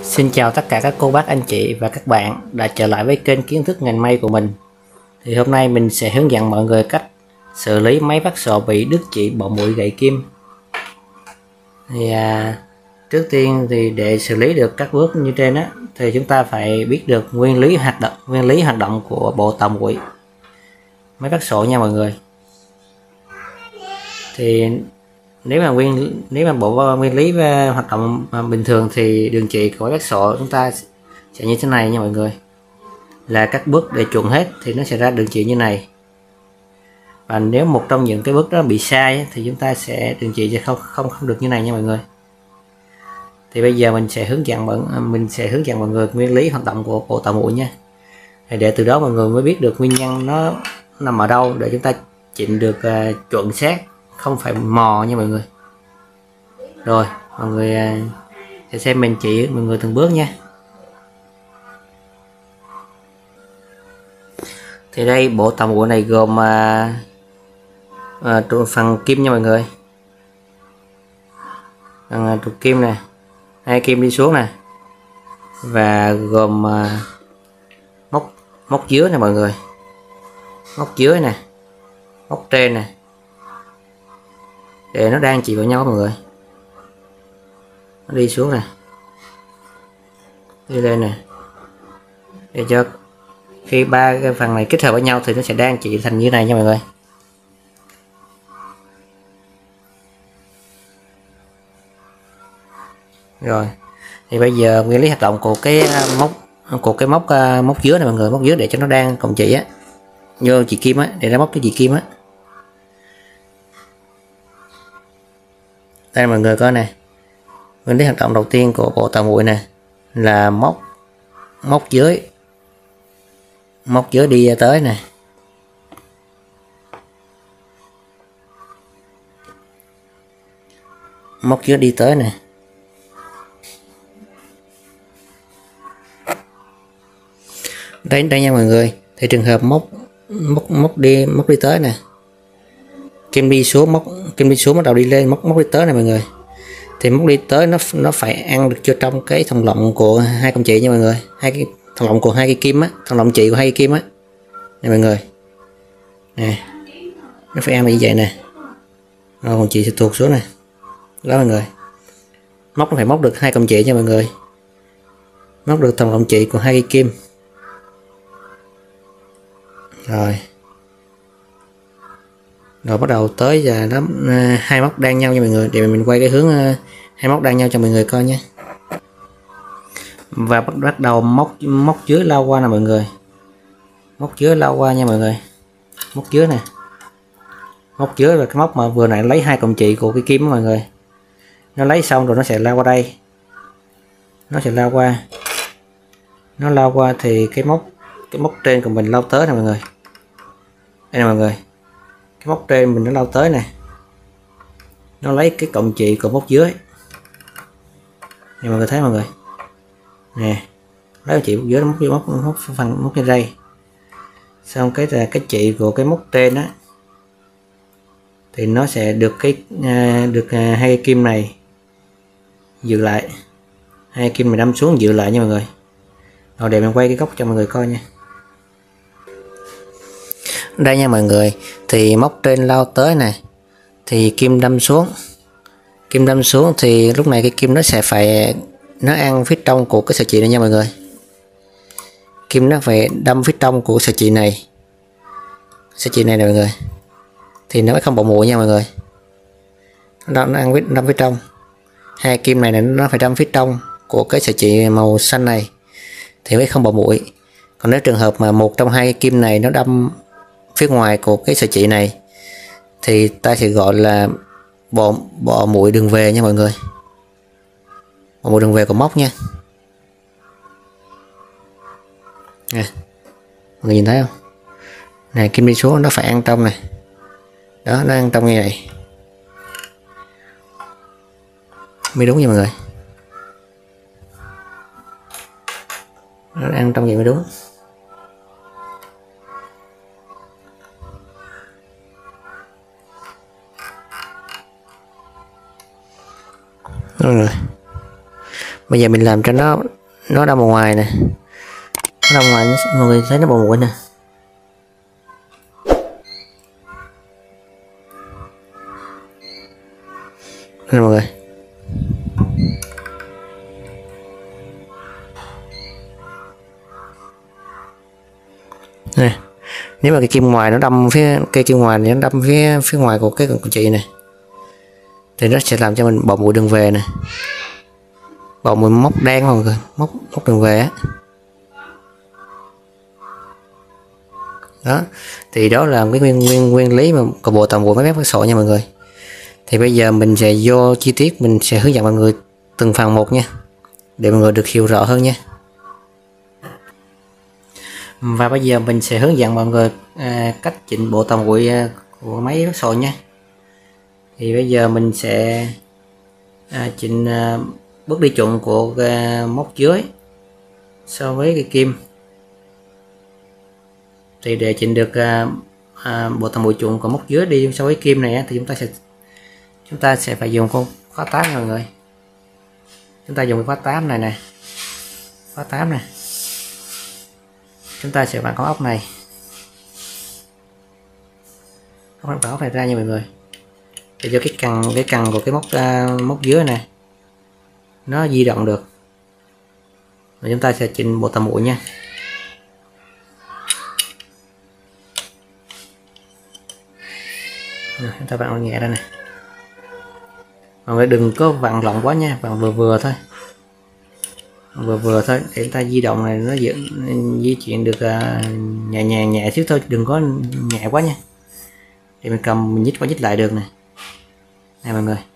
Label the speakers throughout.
Speaker 1: Xin chào tất cả các cô bác anh chị và các bạn đã trở lại với kênh kiến thức ngành may của mình. Thì hôm nay mình sẽ hướng dẫn mọi người cách xử lý máy vắt sọ bị đứt chỉ bọ muội gậy kim. Thì trước tiên thì để xử lý được các bước như trên á, thì chúng ta phải biết được nguyên lý hoạt động của bộ tàu muội máy vắt sọ nha mọi người. Thì nếu mà bộ nguyên lý hoạt động bình thường thì đường chỉ của vắt sọ chúng ta sẽ như thế này nha mọi người, là các bước để chuẩn hết thì nó sẽ ra đường chỉ như này. Và nếu một trong những cái bước đó bị sai thì chúng ta sẽ đường chỉ sẽ không được như này nha mọi người. Thì bây giờ mình sẽ hướng dẫn mọi người nguyên lý hoạt động của bộ tàu muội nha, để từ đó mọi người mới biết được nguyên nhân nó nằm ở đâu để chúng ta chỉnh được chuẩn xác, không phải mò nha mọi người. Rồi mọi người sẽ xem mình chỉ mọi người từng bước nha. Thì đây bộ tàu muội này gồm phần kim nha mọi người, phần trục kim nè, 2 kim đi xuống nè, và gồm móc dưới nè mọi người, móc dưới nè, móc trên nè, để nó đang chỉ vào nhau mọi người. Nó đi xuống nè, đi lên nè, để cho khi ba cái phần này kết hợp với nhau thì nó sẽ đang chỉ thành như này nha mọi người. Rồi thì bây giờ nguyên lý hoạt động của cái móc dưới này mọi người, móc dưới để cho nó đang cộng chỉ á, vô chỉ kim á, để nó móc cái chỉ kim á. Đây mọi người coi này, nguyên lý hoạt động đầu tiên của bộ tàu muội nè là móc dưới đi tới nè, móc dưới đi tới nè, đây nha mọi người. Thì trường hợp móc đi tới nè, kim đi xuống bắt đầu đi lên, móc đi tới này mọi người. Thì móc đi tới nó phải ăn được cho trong cái thòng lọng của hai con chị nha mọi người, hai cái thòng lọng của hai cái kim á, thòng lọng chị của hai cái kim á này mọi người nè, nó phải ăn như vậy nè. Rồi con chị sẽ tuột xuống nè, đó mọi người. Móc nó phải móc được hai con chị nha mọi người, móc được thòng lọng chị của hai cái kim. Rồi bắt đầu tới giờ nó hai móc đang nhau nha mọi người, để mình quay cái hướng hai móc đang nhau cho mọi người coi nhé. Và bắt đầu móc dưới lao qua nè mọi người, móc dưới lao qua nha mọi người, móc dưới nè, móc dưới là cái móc mà vừa nãy lấy hai cọng chỉ của cái kim đó mọi người. Nó lấy xong rồi nó sẽ lao qua đây, nó sẽ lao qua, thì cái móc trên của mình lao tới nè mọi người. Đây nè mọi người, cái móc trên mình nó lao tới nè, nó lấy cái cọng chỉ của móc dưới này mọi người thấy mọi người nè, lấy chị móc dưới nó móc trên đây. Xong cái là cái chỉ của cái móc trên á thì nó sẽ được hai cái kim này giữ lại, hai kim này đâm xuống giữ lại nha mọi người. Rồi để mình quay cái góc cho mọi người coi nha. Đây nha mọi người, thì móc trên lao tới nè, thì kim đâm xuống thì lúc này cái kim nó sẽ phải nó ăn phía trong của cái sợi chỉ này nha mọi người. Kim nó phải đâm phía trong của sợi chỉ này, nè mọi người, thì nó mới không bọ muội nha mọi người. Nó ăn đâm phía trong, hai kim này nó phải đâm phía trong của cái sợi chỉ màu xanh này thì mới không bọ muội. Còn nếu trường hợp mà một trong hai cái kim này nó đâm phía ngoài của cái sợi chỉ này thì ta sẽ gọi là bọ muội đường về nha mọi người, bọ muội đường về của móc nha. Nè, mọi người nhìn thấy không? Này kim đi xuống nó phải ăn trong này, đó nó ăn trong như này mới đúng nha mọi người, nó ăn trong vậy mới đúng. Rồi bây giờ mình làm cho nó nó đâm vào ngoài nè, nó đâm ngoài, mọi người thấy nó bò mũi nè. Nè mọi người, nè, nếu mà cái kim ngoài nó đâm phía cây kim ngoài nó đâm phía ngoài của cái con chị này thì nó sẽ làm cho mình bò mũi đường về nè, bò mũi móc đen mọi người, móc đường về á. Đó thì đó là cái nguyên lý mà của bộ tầm bộ máy móc sổ nha mọi người. Thì bây giờ mình sẽ vô chi tiết, mình sẽ hướng dẫn mọi người từng phần một nha, để mọi người được hiểu rõ hơn nha. Và bây giờ mình sẽ hướng dẫn mọi người cách chỉnh bộ tầm bụi của máy sổ nha. Thì bây giờ mình sẽ chỉnh bước đi chuẩn của móc dưới so với cái kim. Thì để chỉnh được bộ tầm bụi chuẩn của móc dưới đi so với kim này thì chúng ta sẽ phải dùng con khóa 8 mọi người. Chúng ta dùng cái khóa 8 này nè, khóa 8 này, chúng ta sẽ vặn con ốc này, vặn ốc này ra nha mọi người, để cho cái cần của cái móc dưới này nó di động được. Và chúng ta sẽ chỉnh bộ tầm bụi nha. Rồi, chúng ta vặn nhẹ ra này, mọi người đừng có vặn lỏng quá nha, vặn vừa thôi, vừa thôi để chúng ta di động này nó di chuyển được nhẹ xíu thôi, đừng có nhẹ quá nha, để mình cầm mình nhích qua nhích lại được này. Này mọi người,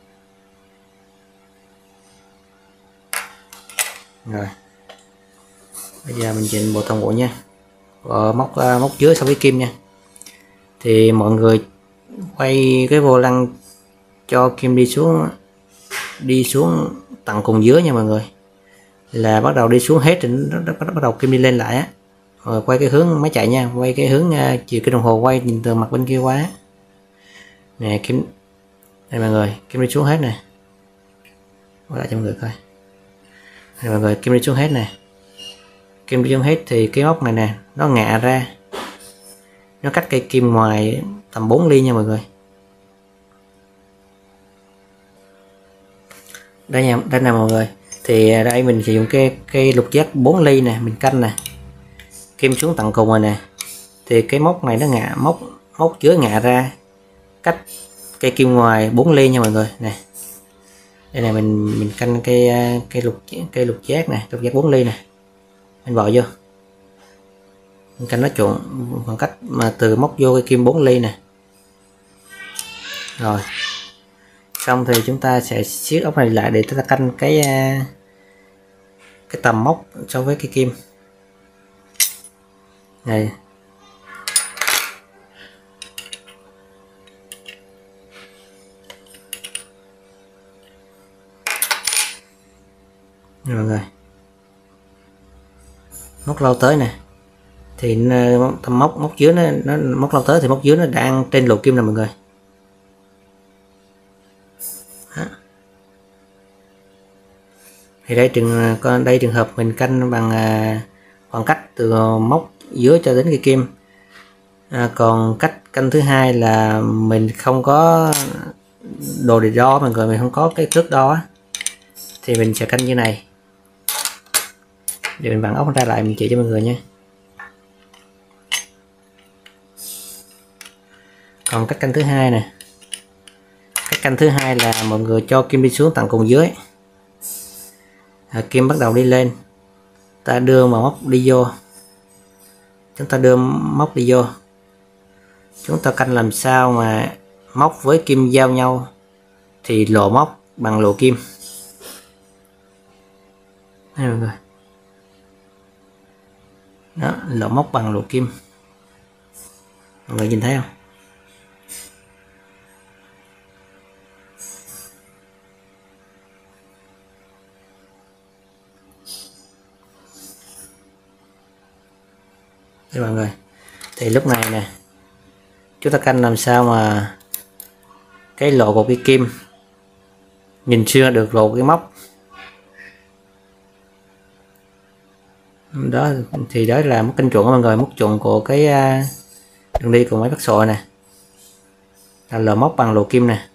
Speaker 1: rồi bây giờ mình chỉnh bộ tầm bụi nha, móc dưới so với kim nha. Thì mọi người quay cái vô lăng cho kim đi xuống tận cùng dưới nha mọi người, là bắt đầu đi xuống hết thì nó bắt đầu kim đi lên lại á. Rồi quay cái hướng máy chạy nha, quay cái hướng chiều cái đồng hồ quay nhìn từ mặt bên kia qua nè, kim đây mọi người, kim đi xuống hết nè, quay lại cho mọi người coi này mọi người, kim đi xuống hết nè, kim đi xuống hết thì cái móc này nè nó ngạ ra, nó cách cây kim ngoài tầm 4 ly nha mọi người. Đây nha, đây nè mọi người. Thì đây mình sử dụng cây lục giác 4 ly nè, mình canh nè, kim xuống tận cùng rồi nè. Thì cái móc này nó ngạ, móc dưới ngạ ra cách cây kim ngoài 4 ly nha mọi người nè. Đây này mình canh cây lục giác nè, lục giác 4 ly nè, mình bỏ vô, mình canh nó chuẩn khoảng cách mà từ móc vô cây kim 4 ly nè. Rồi xong thì chúng ta sẽ siết ốc này lại để chúng ta canh cái tầm móc so với cái kim này. Rồi mọi người, móc lâu tới nè thì tầm móc dưới nó móc lâu tới thì móc dưới nó đang trên lỗ kim nè mọi người. Đó. Thì đây trường hợp mình canh bằng khoảng cách từ móc dưới cho đến cái kim. Còn cách canh thứ hai là mình không có đồ để đo mọi người, mình không có cái thước đo á, thì mình sẽ canh như này. Để mình vặn ốc ra lại mình chỉ cho mọi người nha. Còn cách canh thứ hai nè, cách canh thứ hai là mọi người cho kim đi xuống tận cùng dưới, kim bắt đầu đi lên, ta đưa mà móc đi vô, chúng ta đưa móc đi vô, chúng ta canh làm sao mà móc với kim giao nhau thì lỗ móc bằng lỗ kim. Đây mọi người, đó, lỗ móc bằng lỗ kim, mọi người nhìn thấy không? Đây mọi người, thì lúc này nè chúng ta canh làm sao mà cái lỗ của cái kim nhìn xuyên được lỗ cái móc, Đó thì đó là móc kênh chuẩn của mọi người, móc chuẩn của cái đường đi của máy bắt sọ nè, là lò móc bằng lỗ kim nè.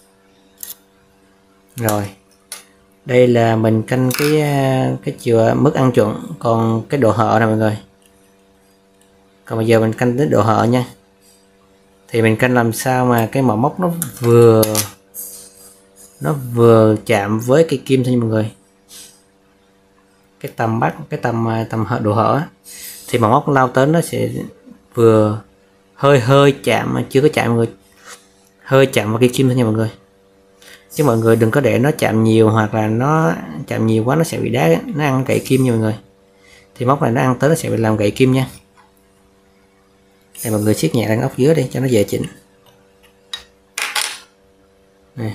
Speaker 1: Rồi đây là mình canh cái chiều mức ăn chuẩn, còn cái độ hở nè mọi người. Còn bây giờ mình canh đến độ hở nha, thì mình canh làm sao mà cái mỏ móc nó vừa chạm với cây kim thôi nha mọi người. Cái tầm bắt, cái tầm độ hở thì mỏ móc lao tới nó sẽ vừa hơi chạm, mà chưa có chạm mọi người, hơi chạm vào cây kim thôi nha mọi người, chứ mọi người đừng có để nó chạm nhiều, hoặc là nó chạm nhiều quá nó sẽ bị đá, nó ăn gãy kim nha mọi người. Thì móc này nó ăn tới nó sẽ bị làm gãy kim nha. Đây mọi người siết nhẹ lên ốc dưới đi cho nó dễ chỉnh nè.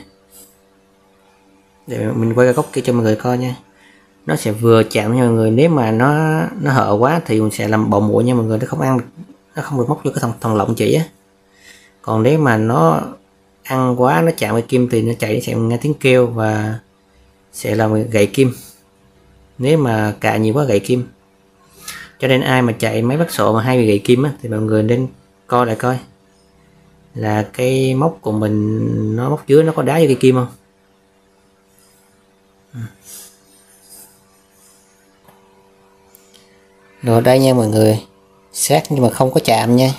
Speaker 1: Để mình quay cái góc kia cho mọi người coi nha, nó sẽ vừa chạm nha mọi người. Nếu mà nó hở quá thì mình sẽ làm bọng mũi nha mọi người, nó không ăn, nó không được móc vô cái thòng lọng chỉ á. Còn nếu mà nó ăn quá, nó chạm với kim thì nó chạy, nó sẽ nghe tiếng kêu và sẽ làm gãy kim, nếu mà cạ nhiều quá gãy kim. Cho nên ai mà chạy máy bắt sọ mà hay bị gãy kim á, thì mọi người nên coi lại coi là cái móc của mình, nó móc dưới nó có đá vô cây kim không. Rồi đây nha mọi người, sát nhưng mà không có chạm nha.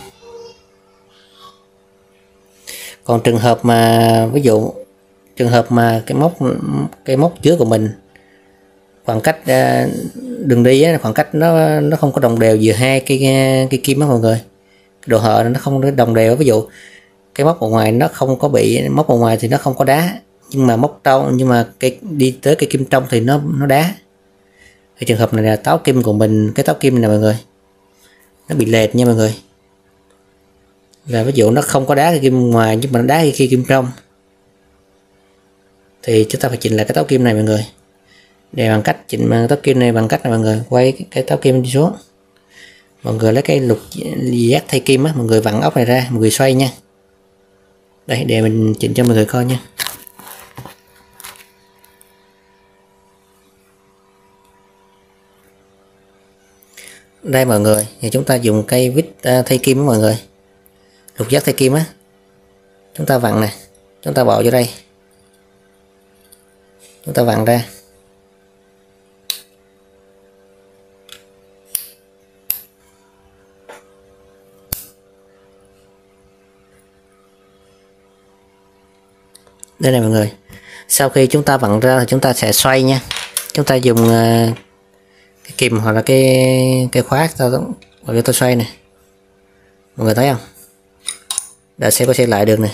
Speaker 1: Còn trường hợp mà ví dụ trường hợp mà cái móc dưới của mình khoảng cách đường đi á, khoảng cách nó không có đồng đều giữa hai cái kim á mọi người, độ hở nó không có đồng đều. Ví dụ cái móc ở ngoài nó không có bị, móc ở ngoài thì nó không có đá, nhưng mà móc trong, nhưng mà cái đi tới cái kim trong thì nó đá. Thì trường hợp này là táo kim của mình, cái táo kim này mọi người, nó bị lệch nha mọi người. Là ví dụ nó không có đá cái kim ngoài, nhưng mà nó đá cái kim trong, thì chúng ta phải chỉnh lại cái táo kim này mọi người. Để bằng cách chỉnh táo kim này bằng cách là mọi người quay cái táo kim đi xuống, mọi người lấy cái lục giác thay kim á, mọi người vặn ốc này ra, mọi người xoay nha. Đây để mình chỉnh cho mọi người coi nha. Đây mọi người, thì chúng ta dùng cây vít thay kim á mọi người, lục giác thay kim á, chúng ta vặn nè, chúng ta bỏ vô đây, chúng ta vặn ra. Đây này mọi người, sau khi chúng ta vặn ra thì chúng ta sẽ xoay nha. Chúng ta dùng cái kìm hoặc là cái khóa và tôi xoay này, mọi người thấy không, đã sẽ có xoay lại được này.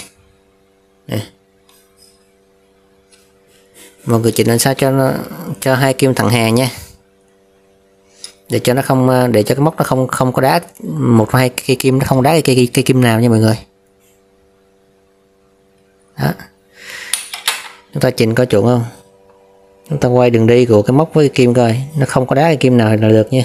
Speaker 1: Mọi người chỉnh làm sao cho hai kim thẳng hàng nha, để cho nó không, để cho cái móc nó không có đá một hai cây kim, nó không đá cây kim nào nha mọi người. Đó, chúng ta chỉnh có chuẩn không, chúng ta quay đường đi của cái móc với cái kim coi, nó không có đá cái kim nào là được nha.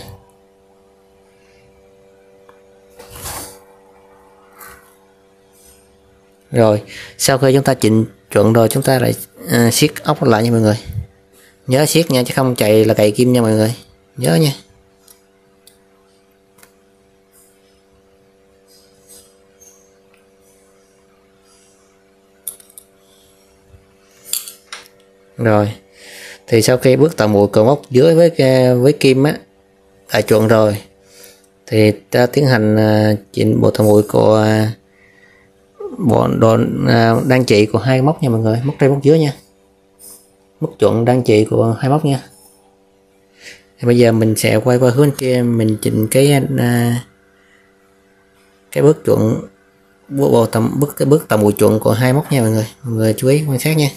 Speaker 1: Rồi sau khi chúng ta chỉnh chuẩn rồi, chúng ta lại siết ốc lại nha mọi người, nhớ siết nha, chứ không chạy là cày kim nha mọi người, nhớ nha. Rồi thì sau khi bước tạo mũi của móc dưới với kim á đã chuẩn rồi, thì ta tiến hành chỉnh bộ tạo mũi của bộ đan chỉ của hai móc nha mọi người, móc trên móc dưới nha, móc chuẩn đan chỉ của hai móc nha. Thì bây giờ mình sẽ quay qua hướng kia, mình chỉnh cái bước chuẩn, bước tạo mũi chuẩn của hai móc nha mọi người chú ý quan sát nha.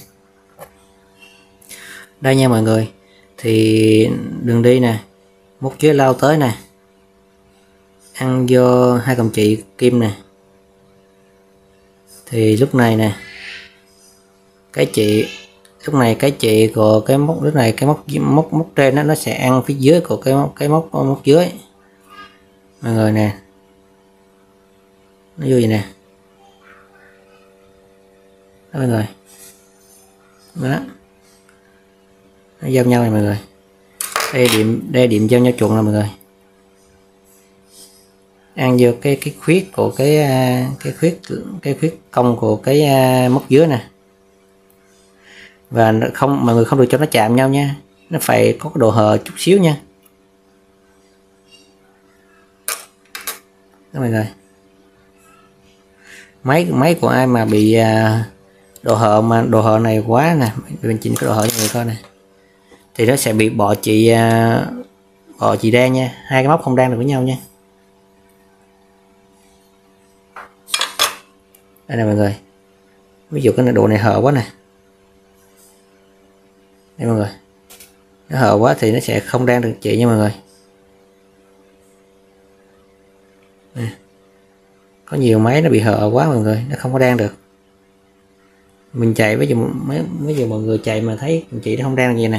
Speaker 1: Đây nha mọi người, thì đường đi nè, móc dưới lao tới nè, ăn vô hai cầm chỉ kim nè, thì lúc này nè cái chị của cái móc, lúc này cái móc trên đó, nó sẽ ăn phía dưới của cái móc dưới mọi người nè, nó vô vậy nè. Đó mọi người, đó nó giao nhau này mọi người, đây điểm giao nhau chuẩn là mọi người. ăn vô cái khuyết của cái khuyết cong của cái móc dưới nè. Và mọi người không được cho nó chạm nhau nha, nó phải có cái độ hở chút xíu nha. Đó mọi người, máy của ai mà bị độ hở này quá nè, mình chỉnh cái độ hở cho người coi này, thì nó sẽ bị bọ chị đan nha, hai cái móc không đan được với nhau nha. Đây nè mọi người, ví dụ cái độ này hở quá nè, đây mọi người, nó hở quá thì nó sẽ không đan được chị nha mọi người. Nè. Có nhiều máy nó bị hở quá mọi người, nó không có đan được. Mình chạy ví dụ mọi người chạy mà thấy chị nó không đan gì nè,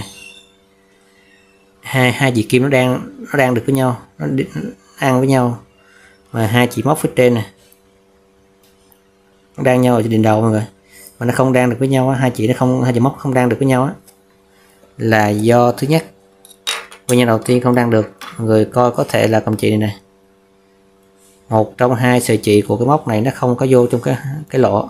Speaker 1: hai chị kim nó đan được với nhau, nó ăn với nhau, mà hai chị móc phía trên nè nó đan nhau ở trên đầu mọi người, mà nó không đan được với nhau á, hai chị móc không đan được với nhau á, là do thứ nhất, nguyên nhân đầu tiên không đan được mọi người coi có thể là cầm chị này nè, một trong hai sợi chỉ của cái móc này nó không có vô trong cái lỗ.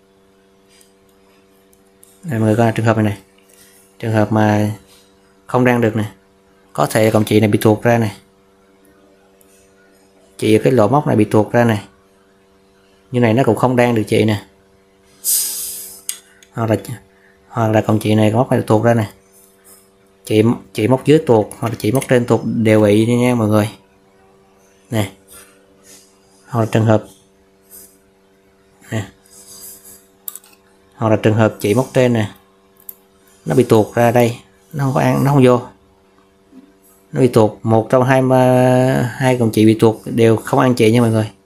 Speaker 1: Đây, mọi người coi trường hợp này trường hợp mà không đan được nè, có thể cọng chị này bị tuột ra này, chị ở cái lỗ móc này bị tuột ra này, như này nó cũng không đan được chị nè, hoặc là cọng chị này móc này tuột ra nè, chị móc dưới tuột hoặc là chị móc trên tuột đều bị nha mọi người nè. Hoặc là trường hợp nè, hoặc là trường hợp chị móc trên nè nó bị tuột ra đây, nó không có ăn, nó không vô, nó bị tuột, một trong hai cọng chị bị tuột đều không ăn chị nha mọi người.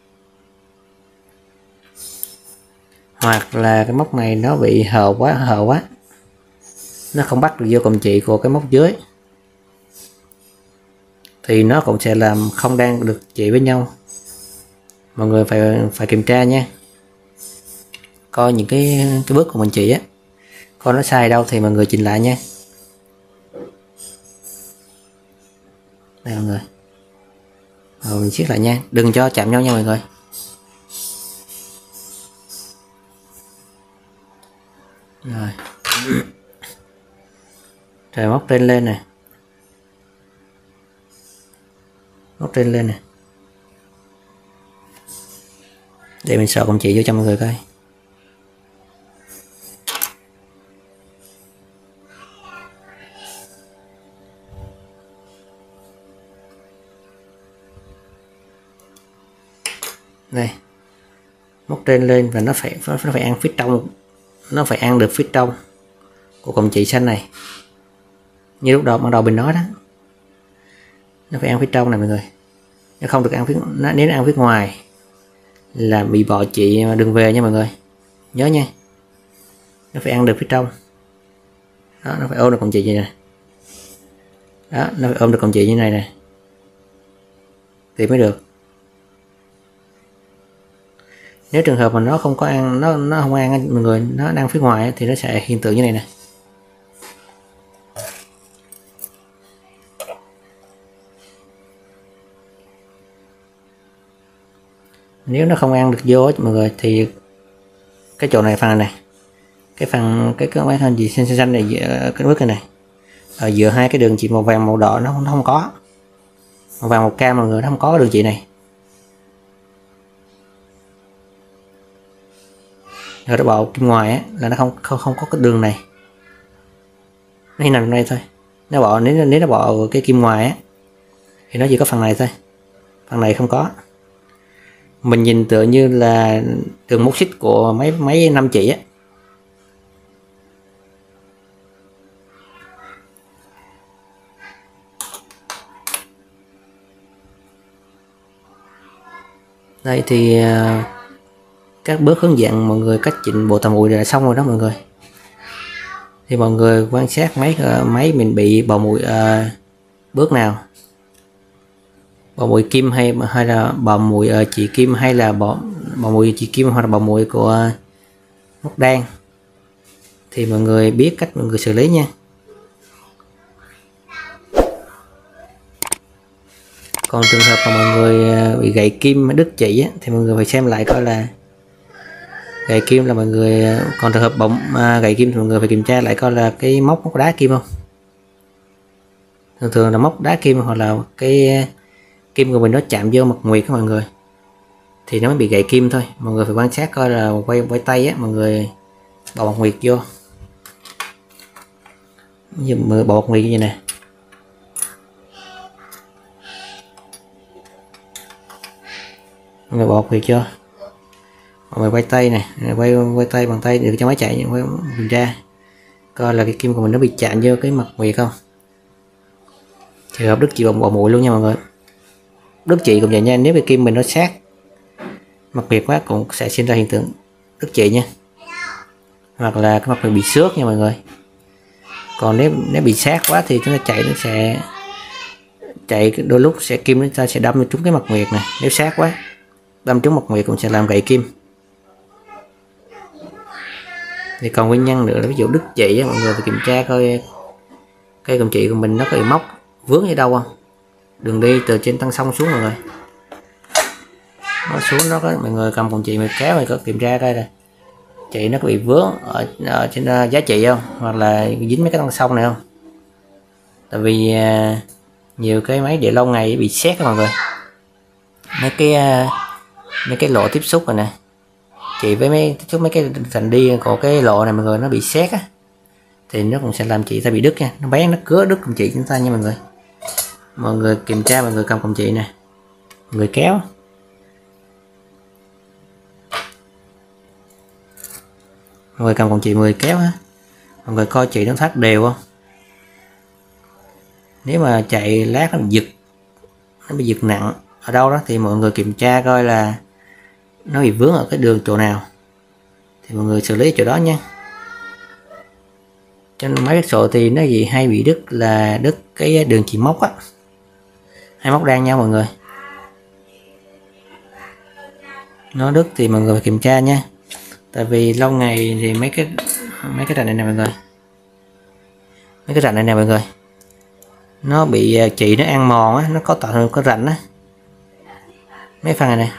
Speaker 1: Hoặc là cái móc này nó bị hở quá, nó không bắt được vô cọng chị của cái móc dưới, thì nó cũng sẽ làm không đan được chị với nhau. Mọi người phải kiểm tra nha, coi những cái bước của mình chỉ á, coi nó sai đâu thì mọi người chỉnh lại nha. Đây mọi người, rồi mình siết lại nha, đừng cho chạm nhau nha mọi người. Rồi rồi móc trên lên nè, móc trên lên nè, để mình sợ cọng chị vô cho mọi người coi. Đây, móc trên lên và nó phải ăn phía trong, nó phải ăn được phía trong của cọng chị xanh này, như lúc đầu ban đầu mình nói đó, nó phải ăn phía trong này mọi người, nó không được ăn nếu nó ăn phía ngoài là bị bọ chị đừng về nha mọi người, nhớ nha, nó phải ăn được phía trong đó, nó phải ôm được cọng chị như này đó, nó phải ôm được cọng chị như này nè thì mới được. Nếu trường hợp mà nó không có ăn, nó không ăn mọi người, nó đang phía ngoài thì nó sẽ hiện tượng như này nè. Nếu nó không ăn được vô mọi người thì cái chỗ này, phần này, cái máy thanh gì xanh xanh này, cái bước này ở giữa hai cái đường chỉ màu vàng màu đỏ nó không có, màu vàng màu cam mọi người, nó không có đường chỉ này. Rồi nó bỏ kim ngoài á, là nó không có cái đường này, nó nằm đây thôi. Nó bỏ nếu nó bỏ cái kim ngoài á thì nó chỉ có phần này thôi, phần này không có. Mình nhìn tựa như là đường móc xích của máy 5 chỉ á. Đây thì các bước hướng dẫn mọi người cách chỉnh bộ tàu mùi là xong rồi đó mọi người. Thì mọi người quan sát máy mình bị bò mùi bước nào, bò mùi kim hay là bò mùi chỉ kim, hay là bò mùi chỉ kim, hoặc là bò mùi của móc đan, thì mọi người biết cách mọi người xử lý nha. Còn trường hợp mà mọi người bị gãy kim đứt chỉ á, thì mọi người phải xem lại coi là gãy kim là mọi người, còn trường hợp bóng gãy kim thì mọi người phải kiểm tra lại coi là cái móc đá kim không. Thường thường là móc đá kim hoặc là cái kim của mình nó chạm vô mặt nguyệt các mọi người thì nó mới bị gãy kim thôi. Mọi người phải quan sát coi là quay tay á, mọi người bỏ mặt nguyệt vô, như bỏ mặt nguyệt như vậy nè, mọi người bỏ mặt nguyệt vô, mọi người quay tay này, quay tay bằng tay được cho máy chạy, kiểm tra coi là cái kim của mình nó bị chạm vô cái mặt nguyệt không. Trường hợp đứt chỉ bằng bỏ mũi luôn nha mọi người. Đứt chỉ cũng vậy nha, nếu cái kim mình nó sát mặt nguyệt quá cũng sẽ sinh ra hiện tượng đứt chỉ nha, hoặc là cái mặt nguyệt bị xước nha mọi người. Còn nếu bị sát quá thì chúng ta chạy nó sẽ chạy, đôi lúc sẽ kim nó sẽ đâm trúng cái mặt nguyệt này. Nếu sát quá đâm trúng mặt nguyệt cũng sẽ làm gãy kim. Thì còn nguyên nhân nữa là ví dụ đứt chỉ mọi người phải kiểm tra coi cây cầm chỉ của mình nó có bị móc vướng ở đâu không. Đừng đi từ trên tăng sông xuống mọi người, nó xuống nó có, mọi người cầm cầm chỉ mà kéo, có kiểm tra coi là chị nó có bị vướng ở trên giá trị không, hoặc là dính mấy cái tăng sông này không. Tại vì nhiều cái máy để lâu ngày bị sét các mọi người, mấy cái lỗ tiếp xúc rồi nè, chị với mấy cái thành đi của cái lỗ này mọi người nó bị sét á, thì nó cũng sẽ làm chị ta bị đứt nha, nó bén nó cứa đứt cầm chỉ chúng ta nha mọi người. Mọi người kiểm tra, mọi người cầm cầm chỉ nè, mọi người kéo, mọi người cầm cầm chỉ 10 kéo á, mọi người coi chị nó thắt đều không. Nếu mà chạy lát nó bị giật nặng ở đâu đó thì mọi người kiểm tra coi là nó bị vướng ở cái đường chỗ nào thì mọi người xử lý chỗ đó nha. Trên máy phát sổ thì nó hay bị đứt là đứt cái đường chỉ móc á, hai móc đang nhau mọi người, nó đứt thì mọi người phải kiểm tra nha. Tại vì lâu ngày thì mấy cái rạch này nè mọi người, mấy cái rạch này nè mọi người, nó bị chỉ nó ăn mòn á, nó có tạo thành có rãnh á, mấy phần này nè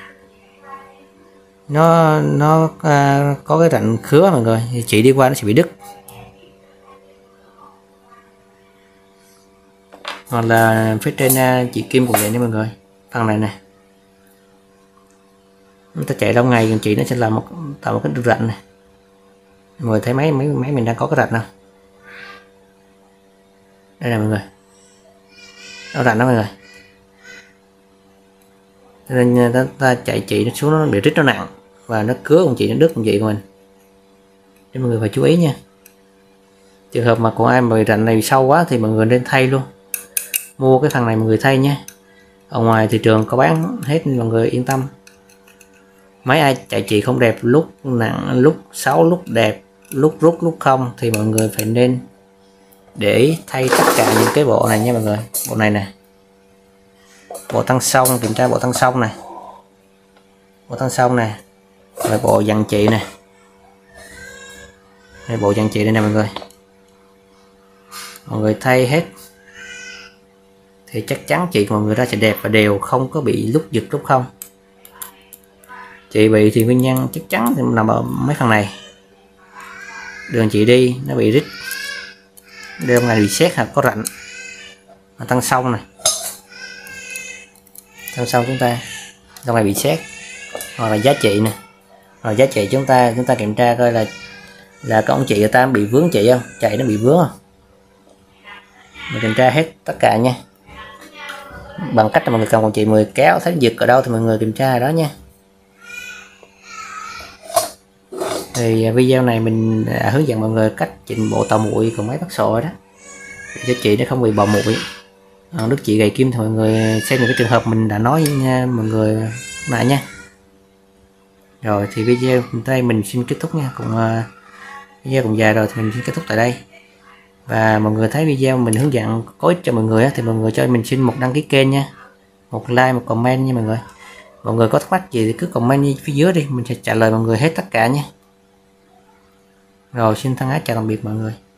Speaker 1: nó có cái rãnh khứa mọi người, thì chỉ đi qua nó sẽ bị đứt. Hoặc là phía trên chỉ kim cũng vậy nha mọi người, phần này nè chúng ta chạy lâu ngày chỉ nó sẽ là tạo một cái rãnh này. Mọi người thấy máy mình đang có cái rãnh không? Đây nè mọi người, nó rãnh đó mọi người, nên ta chạy chỉ nó xuống nó bị rít, nó nặng và nó cứa con chị, nó đứt con chị của mình, nên mọi người phải chú ý nha. Trường hợp mà còn ai mà bị rãnh này sâu quá thì mọi người nên thay luôn, mua cái thằng này mọi người thay nhé, ở ngoài thị trường có bán hết mọi người yên tâm. Máy ai chạy chị không đẹp, lúc nặng lúc xấu, lúc đẹp lúc rút lúc không thì mọi người phải nên để thay tất cả những cái bộ này nha mọi người. Bộ này nè, bộ tăng sông, kiểm tra bộ tăng sông này, bộ tăng sông này, rồi bộ dàn chị này, đây bộ dàn chị đây nè mọi người, mọi người thay hết thì chắc chắn chị của mọi người ra sẽ đẹp và đều, không có bị lúc giật lúc không. Chị bị thì nguyên nhân chắc chắn thì nằm ở mấy phần này, đường chị đi nó bị rít, đường này bị sét hoặc có rãnh. Tăng sông này, tăng sông chúng ta trong này bị sét, hoặc là giá trị nè, rồi giá trị chúng ta kiểm tra coi là cái ông chị người ta bị vướng chị không, chạy nó bị vướng không, mình kiểm tra hết tất cả nha, bằng cách là mọi người cầm con chị 10 kéo, thấy giật ở đâu thì mọi người kiểm tra ở đó nha. Thì video này mình đã hướng dẫn mọi người cách chỉnh bộ tàu muội của máy bắt sổ đó, để cho chị nó không bị bò muội. Đứt chỉ gãy kim thì mọi người xem những cái trường hợp mình đã nói nha mọi người lại nha. Rồi thì video đây mình xin kết thúc nha, video cũng dài rồi thì mình xin kết thúc tại đây. Và mọi người thấy video mình hướng dẫn có ích cho mọi người thì mọi người cho mình xin một đăng ký kênh nha, một like, một comment nha mọi người. Mọi người có thắc mắc gì thì cứ comment phía dưới đi, mình sẽ trả lời mọi người hết tất cả nha. Rồi xin thân ái chào tạm biệt mọi người.